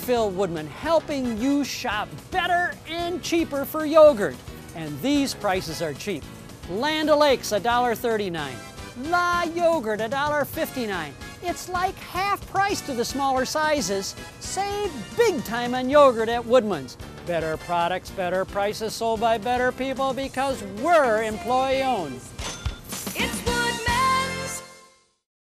Phil Woodman, helping you shop better and cheaper for yogurt. And these prices are cheap. Land O'Lakes, $1.39. La Yogurt, $1.59. It's like half price to the smaller sizes. Save big time on yogurt at Woodman's. Better products, better prices, sold by better people because we're employee owned.